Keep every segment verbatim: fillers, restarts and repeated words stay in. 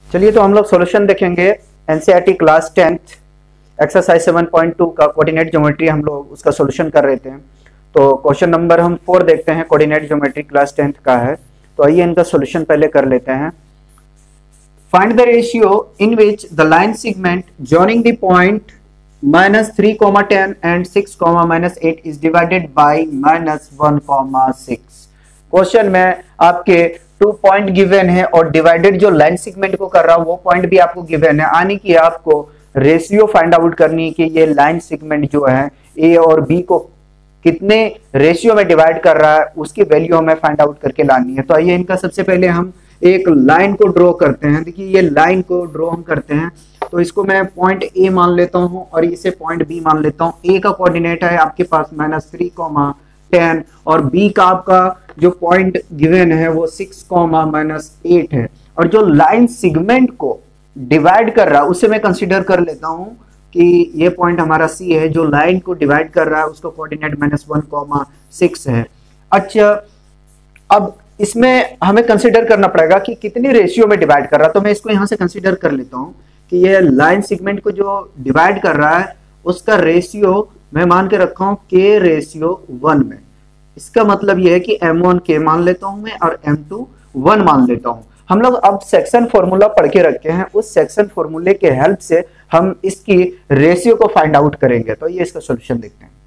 चलिए तो हम लोग सॉल्यूशन देखेंगे NCERT class tenth exercise seven point two का कोऑर्डिनेट ज्योमेट्री। हम लोग उसका सॉल्यूशन कर रहे थे। तो क्वेश्चन नंबर हम फोर देखते हैं, कोऑर्डिनेट ज्योमेट्री क्लास टेंथ का है। तो आइए इनका सॉल्यूशन पहले कर लेते हैं। Find the ratio in which the line segment joining the point minus three comma ten and six comma minus eight is divided by minus one comma six. Question में आपके टू पॉइंट गिवन है और divided जो line segment को कर रहा हूं वो पॉइंट भी आपको गिवन है, यानी कि आपको रेशियो फाइंड आउट करनी है कि ये लाइन सेगमेंट जो है ए और बी को कितने रेशियो में डिवाइड कर रहा है, उसकी वैल्यू हमें फाइंड आउट करके लानी है। तो आइए इनका सबसे पहले हम एक लाइन को ड्रॉ करते हैं। देखिए ये लाइन को ड्रॉ हम करते हैं, तो इसको मैं पॉइंट ए मान लेता हूं और इसे पॉइंट बी मान लेता हूं। ए का कोऑर्डिनेट है आपके पास माइनस थ्री कॉमा टेन और बी का आपका जो पॉइंट गिवन है वो सिक्स कॉमा माइनस एट है। और जो लाइन सेगमेंट को डिवाइड कर रहा है उसे मैं कंसीडर कर लेता हूं कि ये पॉइंट हमारा सी है। जो लाइन को डिवाइड कर रहा है उसका coordinate minus one comma six है। अच्छा, अब इसमें हमें कंसीडर करना पड़ेगा कि कितनी रेशियो में डिवाइड कर रहा है। तो मैं इसको यहां से कंसीडर कर लेता हूं कि ये लाइन सेगमेंट को जो डिवाइड कर रहा है उसका रेशियो मैं मान के रखा हूं के रेशियो वन में। इसका मतलब यह है कि एम वन के मान लेता हूं मैं और एम टू वन मान लेता हूं। हम लोग अब सेक्शन फॉर्मूला पढ़ के रखे हैं, उस सेक्शन फॉर्मूले के हेल्प से हम इसकी रेशियो को फाइंड आउट करेंगे। तो ये इसका सॉल्यूशन देखते हैं।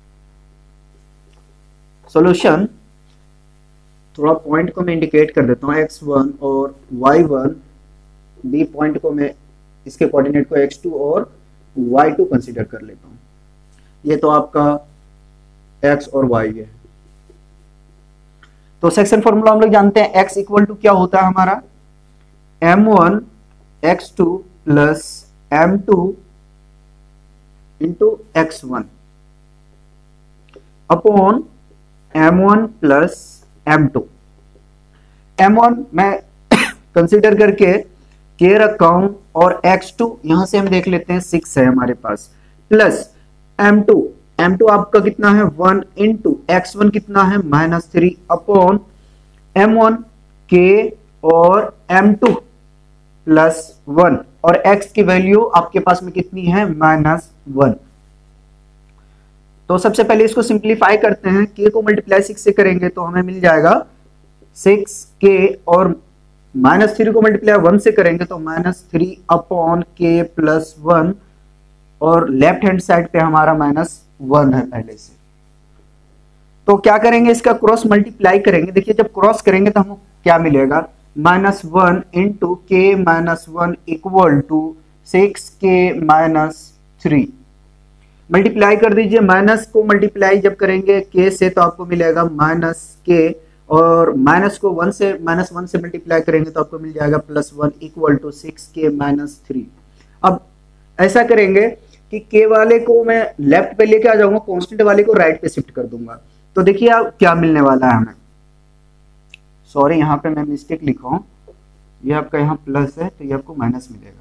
सॉल्यूशन थोड़ा पॉइंट को मैं इंडिकेट कर देता हूं, एक्स वन और वाई वन, बी पॉइंट को मैं इसके कोऑर्डिनेट को एक्स टू और वाई टू कंसीडर कर लेता हूं। ये तो आपका x और y है। तो सेक्शन फॉर्मूला हम लोग जानते हैं, x इक्वल टू क्या होता है हमारा m one x two plus m two into x one upon m one plus m two. M one मैं कंसीडर करके के रखा हूं और एक्स टू यहां से हम देख लेते हैं सिक्स है हमारे पास, plus m two m two आपका कितना है वन इंटू एक्स वन कितना है minus three upon m one k और एम टू प्लस वन और x की वैल्यू आपके पास में कितनी है माइनस वन। तो सबसे पहले इसको सिंप्लीफाई करते हैं। k को मल्टीप्लाई सिक्स से करेंगे तो हमें मिल जाएगा सिक्स के और माइनस थ्री को मल्टीप्लाई वन से करेंगे तो minus three upon k plus one और लेफ्ट हैंड साइड पे हमारा माइनस वन है पहले से। तो क्या करेंगे, इसका क्रॉस मल्टीप्लाई करेंगे। देखिए जब क्रॉस करेंगे तो हमको क्या मिलेगा minus one into k minus one equal to six k minus three. Multiply कर दीजिए, माइनस को मल्टीप्लाई जब करेंगे के से तो आपको मिलेगा माइनस के और माइनस को वन से माइनस वन से मल्टीप्लाई करेंगे तो आपको मिल जाएगा plus one equal to six k minus three. अब ऐसा करेंगे कि के वाले को मैं लेफ्ट पे लेके आ जाऊंगा, कांस्टेंट वाले को राइट पे शिफ्ट कर दूंगा। तो देखिए आप क्या मिलने वाला है हमें, सॉरी यहाँ पे मैं मिस्टेक लिखा हूं, ये आपका यहाँ प्लस है तो ये आपको माइनस मिलेगा,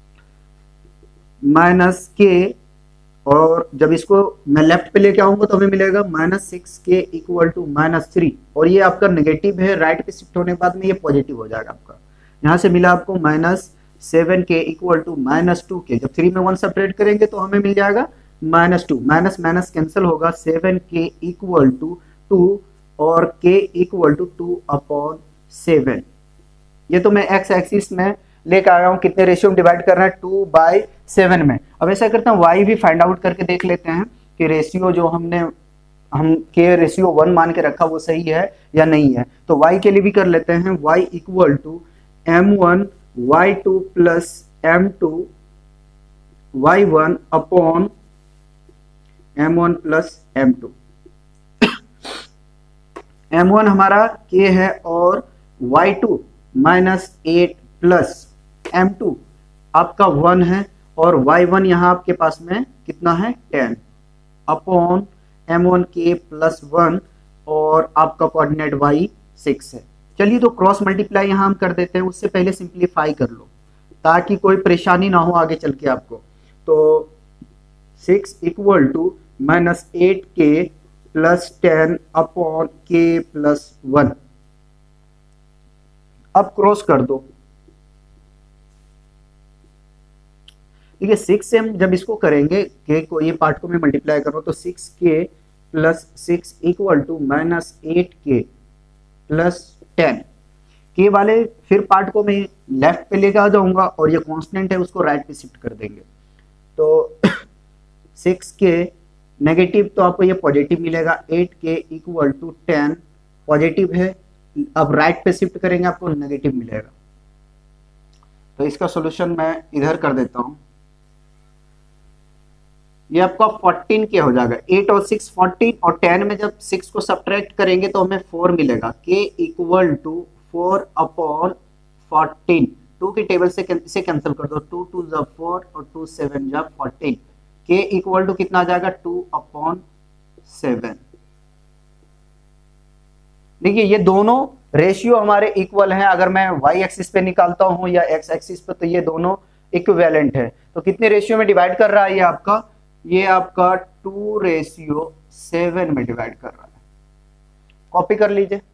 माइनस के और जब इसको मैं लेफ्ट पे लेके आऊंगा तो हमें मिलेगा minus six k equal to minus three और ये आपका नेगेटिव है, राइट पे शिफ्ट होने के बाद में ये पॉजिटिव हो जाएगा आपका। यहाँ से मिला आपको minus seven k equal to minus two के, जब थ्री में वन सेपरेट करेंगे तो हमें मिल जाएगा minus two, minus minus cancel होगा, seven k equal to two और k equal to two upon seven. ये तो मैं एक्स एक्सिस में लेकर आया हूँ, कितने रेशियो में डिवाइड कर रहा है टू बाई सेवन में। अब ऐसा करते हैं वाई भी फाइंड आउट करके देख लेते हैं कि रेशियो जो हमने हम के रेशियो वन मान के रखा वो सही है या नहीं है। तो वाई के लिए भी कर लेते हैं, y equal to m one y two plus m two y one upon m one plus m two. M one हमारा के है और y two minus eight plus m two आपका वन है और वाई वन यहाँ आपके पास में कितना है ten upon m one k plus one और आपका कोऑर्डिनेट वाई सिक्स है। चलिए तो क्रॉस मल्टीप्लाई यहाँ हम कर देते हैं, उससे पहले सिंप्लीफाई कर लो ताकि कोई परेशानी ना हो आगे चल के आपको। तो six equal to minus eight k plus ten upon k plus one. अब क्रॉस कर दो, ठीक है। सिक्स से हम जब इसको करेंगे के को ये पार्ट को मैं मल्टीप्लाई कर रहा हूँ तो six k plus six equal to minus eight k plus ten. K वाले फिर पार्ट को मैं लेफ्ट पे लेकर आ जाऊंगा और ये कांस्टेंट है उसको राइट पे शिफ्ट कर देंगे। तो सिक्स के नेगेटिव तो आपको ये पॉजिटिव मिलेगा, एट के इक्वल टू टेन पॉजिटिव है, अब राइट पे शिफ्ट करेंगे आपको नेगेटिव मिलेगा। तो इसका सॉल्यूशन मैं इधर कर देता हूं, ये आपका फोर्टीन के हो जाएगा। एट और सिक्स फोर्टीन और टेन में जब सिक्स को सब्ट्रैक्ट करेंगे तो हमें फोर मिलेगा। K equal to four upon fourteen, two की टेबल से से कैंसिल कर दो, टू टू जा फोर और टू सेवन जा फोर्टीन। के इक्वल टू कितना आ जाएगा टू अपॉन सेवन। देखिए ये दोनों रेशियो हमारे इक्वल हैं। अगर मैं वाई एक्सिस पे निकालता हूं या एक्स एक्सिस पे तो ये दोनों इक्विवेलेंट है। तो कितने रेशियो में डिवाइड कर रहा है ये आपका, ये आपका टू रेशियो सेवन में डिवाइड कर रहा है। कॉपी कर लीजिए।